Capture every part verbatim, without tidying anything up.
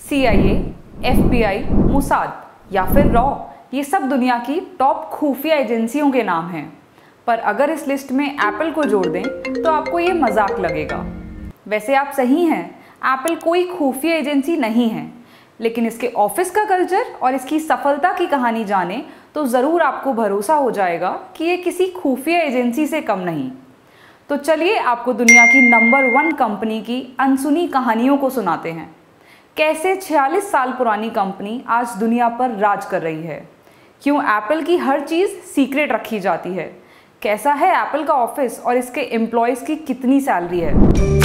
C I A, F B I, Mossad या फिर raw, ये सब दुनिया की टॉप खुफिया एजेंसियों के नाम हैं। पर अगर इस लिस्ट में एप्पल को जोड़ दें तो आपको ये मजाक लगेगा। वैसे आप सही हैं, एप्पल कोई खुफिया एजेंसी नहीं है, लेकिन इसके ऑफिस का कल्चर और इसकी सफलता की कहानी जाने तो ज़रूर आपको भरोसा हो जाएगा कि ये किसी खुफिया एजेंसी से कम नहीं। तो चलिए आपको दुनिया की नंबर वन कंपनी की अनसुनी कहानियों को सुनाते हैं। कैसे छियालीस साल पुरानी कंपनी आज दुनिया पर राज कर रही है, क्यों एप्पल की हर चीज़ सीक्रेट रखी जाती है, कैसा है एप्पल का ऑफिस और इसके एम्प्लॉयज़ की कितनी सैलरी है।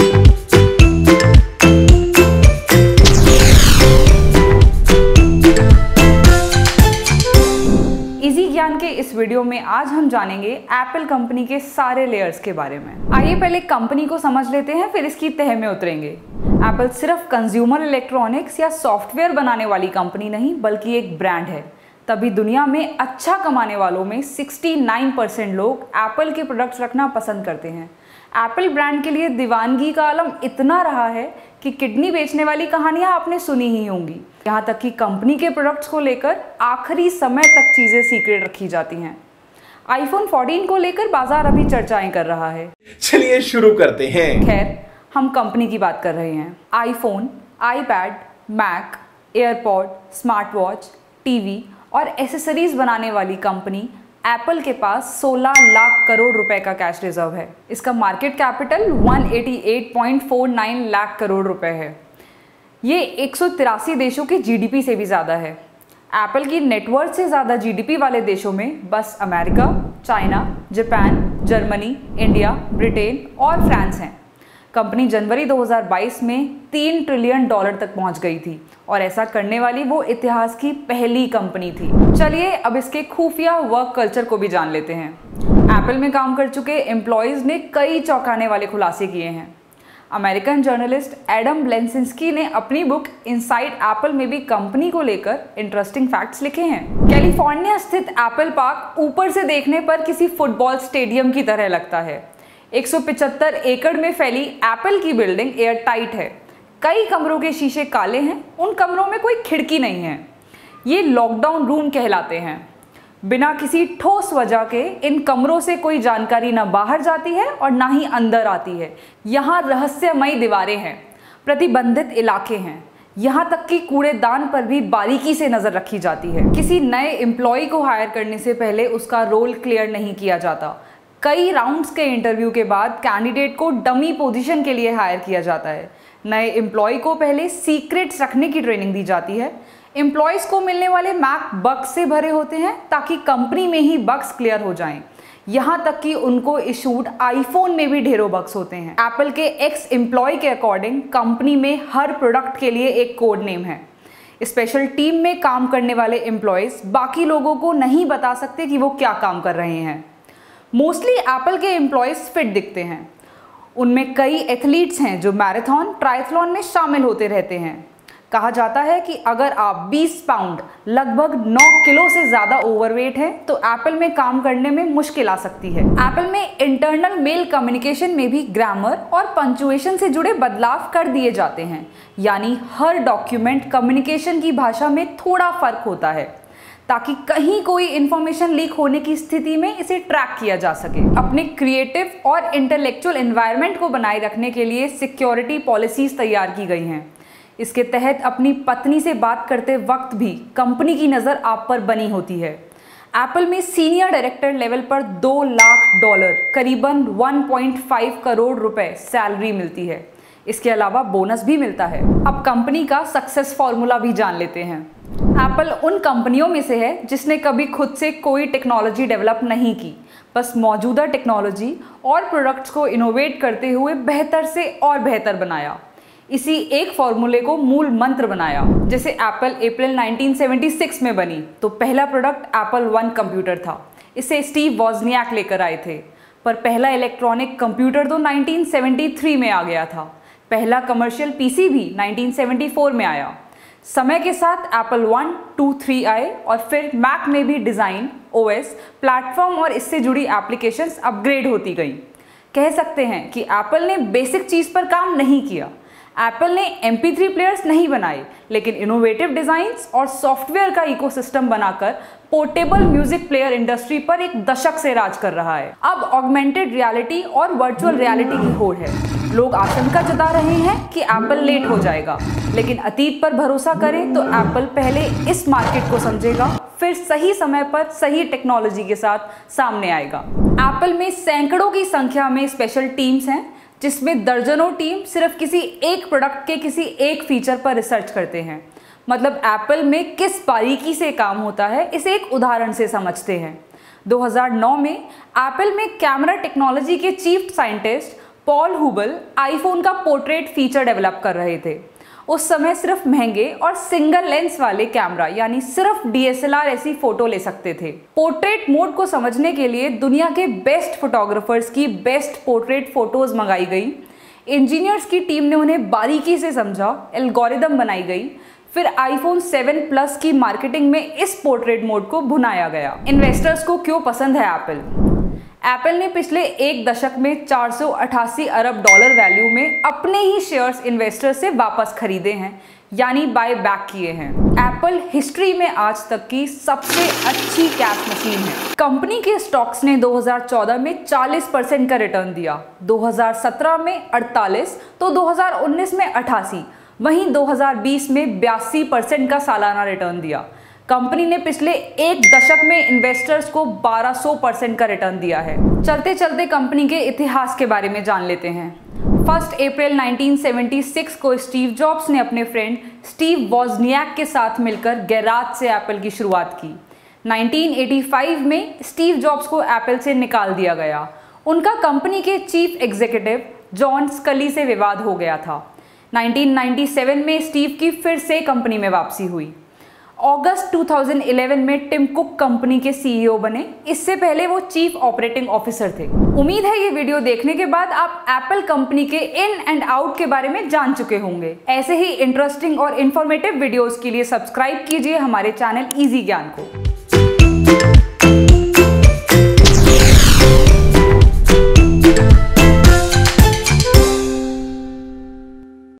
इजी ज्ञान के इस वीडियो में आज हम जानेंगे एप्पल कंपनी के सारे लेयर्स के बारे में। आइए पहले कंपनी को समझ लेते हैं, फिर इसकी तह में उतरेंगे। एप्पल सिर्फ कंज्यूमर इलेक्ट्रॉनिक्स या सॉफ्टवेयर बनाने वाली कंपनी नहीं, बल्कि एक ब्रांड है। तभी दुनिया में अच्छा कमाने वालों में उनहत्तर परसेंट लोग एप्पल के प्रोडक्ट्स रखना पसंद करते हैं। एप्पल ब्रांड के लिए दीवानगी का आलम इतना रहा है कि किडनी बेचने वाली कहानियां आपने सुनी ही होंगी। यहाँ तक कि कंपनी के प्रोडक्ट्स को लेकर आखिरी समय तक चीज़ें सीक्रेट रखी जाती हैं। आईफोन चौदह को लेकर बाजार अभी चर्चाएं कर रहा है। चलिए शुरू करते हैं। खैर, हम कंपनी की बात कर रहे हैं। IPhone, iPad, Mac, AirPod, smart watch, TV और एसेसरीज बनाने वाली कंपनी एप्पल के पास सोलह लाख करोड़ रुपए का कैश रिजर्व है। इसका मार्केट कैपिटल एक सौ अट्ठासी पॉइंट चार नौ लाख करोड़ रुपए है। ये एक सौ तिरासी देशों के जी डी पी से भी ज़्यादा है। एप्पल की नेटवर्थ से ज़्यादा जी डी पी वाले देशों में बस America, China, Japan, Germany, India, Britain और फ्रांस हैं। कंपनी जनवरी दो हज़ार बाईस में तीन ट्रिलियन डॉलर तक पहुंच गई थी और ऐसा करने वाली वो इतिहास की पहली कंपनी थी। चलिए अब इसके खुफिया वर्क कल्चर को भी जान लेते हैं। एप्पल में काम कर चुके एम्प्लॉयज़ ने कई चौंकाने वाले खुलासे किए हैं। अमेरिकन जर्नलिस्ट एडम ब्लेंसिंस्की ने अपनी बुक इनसाइड एप्पल में भी कंपनी को लेकर इंटरेस्टिंग फैक्ट्स लिखे हैं। कैलिफोर्निया स्थित एप्पल पार्क ऊपर से देखने पर किसी फुटबॉल स्टेडियम की तरह लगता है। एक सौ पचहत्तर एकड़ में फैली एप्पल की बिल्डिंग एयर टाइट है। कई कमरों के शीशे काले हैं, उन कमरों में कोई खिड़की नहीं है। ये लॉकडाउन रूम कहलाते हैं। बिना किसी ठोस वजह के इन कमरों से कोई जानकारी ना बाहर जाती है और ना ही अंदर आती है। यहाँ रहस्यमयी दीवारें हैं, प्रतिबंधित इलाके हैं, यहाँ तक कि कूड़ेदान पर भी बारीकी से नजर रखी जाती है। किसी नए एम्प्लॉय को हायर करने से पहले उसका रोल क्लियर नहीं किया जाता। कई राउंड्स के इंटरव्यू के बाद कैंडिडेट को डमी पोजीशन के लिए हायर किया जाता है। नए एम्प्लॉय को पहले सीक्रेट्स रखने की ट्रेनिंग दी जाती है। एम्प्लॉयज़ को मिलने वाले मैक बग्स से भरे होते हैं ताकि कंपनी में ही बग्स क्लियर हो जाएं। यहाँ तक कि उनको इशूड आईफोन में भी ढेरों बग्स होते हैं। एप्पल के एक्स एम्प्लॉय के अकॉर्डिंग कंपनी में हर प्रोडक्ट के लिए एक कोड नेम है। स्पेशल टीम में काम करने वाले एम्प्लॉयज़ बाकी लोगों को नहीं बता सकते कि वो क्या काम कर रहे हैं। मोस्टली एप्पल के एम्प्लॉयज़ फिट दिखते हैं। उनमें कई एथलीट्स हैं जो मैराथन, ट्रायथलॉन में शामिल होते रहते हैं। कहा जाता है कि अगर आप बीस पाउंड लगभग नौ किलो से ज़्यादा ओवरवेट हैं तो एप्पल में काम करने में मुश्किल आ सकती है। एप्पल में इंटरनल मेल कम्युनिकेशन में भी ग्रामर और पंचुएशन से जुड़े बदलाव कर दिए जाते हैं, यानी हर डॉक्यूमेंट कम्युनिकेशन की भाषा में थोड़ा फर्क होता है ताकि कहीं कोई इंफॉर्मेशन लीक होने की स्थिति में इसे ट्रैक किया जा सके। अपने क्रिएटिव और इंटेलेक्चुअल एनवायरनमेंट को बनाए रखने के लिए सिक्योरिटी पॉलिसीज तैयार की गई हैं। इसके तहत अपनी पत्नी से बात करते वक्त भी कंपनी की नज़र आप पर बनी होती है। एप्पल में सीनियर डायरेक्टर लेवल पर दो लाख डॉलर करीबन एक पॉइंट पाँच करोड़ रुपए सैलरी मिलती है। इसके अलावा बोनस भी मिलता है। अब कंपनी का सक्सेस फॉर्मूला भी जान लेते हैं। एप्पल उन कंपनियों में से है जिसने कभी खुद से कोई टेक्नोलॉजी डेवलप नहीं की, बस मौजूदा टेक्नोलॉजी और प्रोडक्ट्स को इनोवेट करते हुए बेहतर से और बेहतर बनाया। इसी एक फॉर्मूले को मूल मंत्र बनाया। जैसे एप्पल अप्रैल उन्नीस सौ छिहत्तर में बनी तो पहला प्रोडक्ट एप्पल वन कंप्यूटर था। इसे स्टीव वॉजनियाक लेकर आए थे, पर पहला इलेक्ट्रॉनिक कंप्यूटर तो उन्नीस सौ तिहत्तर में आ गया था। पहला कमर्शियल पीसी भी उन्नीस सौ चौहत्तर में आया। समय के साथ एप्पल वन, टू, थ्री आए और फिर मैक में भी डिज़ाइन, ओएस, प्लेटफॉर्म और इससे जुड़ी एप्लीकेशंस अपग्रेड होती गई। कह सकते हैं कि एप्पल ने बेसिक चीज़ पर काम नहीं किया। एप्पल ने एम पी थ्री प्लेयर्स नहीं बनाए, लेकिन इनोवेटिव डिजाइन्स और सॉफ्टवेयर का इकोसिस्टम बनाकर पोर्टेबल म्यूजिक प्लेयर इंडस्ट्री पर एक दशक से राज कर रहा है। अब ऑगमेंटेड रियलिटी और वर्चुअल रियलिटी की होड़ है। लोग आशंका जता रहे हैं कि एप्पल लेट हो जाएगा, लेकिन अतीत पर भरोसा करें तो एप्पल पहले इस मार्केट को समझेगा, फिर सही समय पर सही टेक्नोलॉजी के साथ सामने आएगा। एप्पल में सैकड़ों की संख्या में स्पेशल टीम्स हैं, जिसमें दर्जनों टीम सिर्फ किसी एक प्रोडक्ट के किसी एक फीचर पर रिसर्च करते हैं। मतलब एप्पल में किस बारीकी से काम होता है, इसे एक उदाहरण से समझते हैं। दो हज़ार नौ में एप्पल में कैमरा टेक्नोलॉजी के chief scientist Paul Hubel iPhone का पोर्ट्रेट फीचर डेवलप कर रहे थे। उस समय सिर्फ महंगे और सिंगल लेंस वाले कैमरा यानी सिर्फ डी एस एल आर ऐसी फोटो ले सकते थे। पोर्ट्रेट मोड को समझने के लिए दुनिया के बेस्ट फोटोग्राफर्स की बेस्ट पोर्ट्रेट फोटोज मंगाई गई। इंजीनियर्स की टीम ने उन्हें बारीकी से समझा, एल्गोरिदम बनाई गई, फिर आईफोन सेवन प्लस की मार्केटिंग में इस पोर्ट्रेट मोड को भुनाया गया। इन्वेस्टर्स को क्यों पसंद है एप्पल? एप्पल ने पिछले एक दशक में चार सौ अठासी अरब डॉलर वैल्यू में अपने ही शेयर्स इन्वेस्टर्स से वापस खरीदे हैं, यानी बाय बैक किए हैं। एप्पल हिस्ट्री में आज तक की सबसे अच्छी कैश मशीन है। कंपनी के स्टॉक्स ने दो हज़ार चौदह में चालीस परसेंट का रिटर्न दिया, दो हज़ार सत्रह में अड़तालीस, तो दो हज़ार उन्नीस में अठासी, वहीं दो हज़ार बीस में बयासी परसेंट का सालाना रिटर्न दिया। कंपनी ने पिछले एक दशक में इन्वेस्टर्स को बारह सौ परसेंट का रिटर्न दिया है। चलते चलते कंपनी के इतिहास के बारे में जान लेते हैं। फर्स्ट अप्रैल उन्नीस सौ छिहत्तर को स्टीव जॉब्स ने अपने फ्रेंड स्टीव वॉजनियाक के साथ मिलकर गैराज से एप्पल की शुरुआत की। उन्नीस सौ पचासी में स्टीव जॉब्स को एप्पल से निकाल दिया गया। उनका कंपनी के चीफ एग्जीक्यूटिव जॉन स्कली से विवाद हो गया था। उन्नीस सौ सत्तानवे में स्टीव की फिर से कंपनी में वापसी हुई। अगस्त दो हज़ार ग्यारह में टिम कुक कंपनी के सी ई ओ बने। इससे पहले वो चीफ ऑपरेटिंग ऑफिसर थे। उम्मीद है ये वीडियो देखने के बाद आप एप्पल कंपनी के इन एंड आउट के बारे में जान चुके होंगे। ऐसे ही इंटरेस्टिंग और इंफॉर्मेटिव वीडियोस के लिए सब्सक्राइब कीजिए हमारे चैनल इजी ज्ञान को।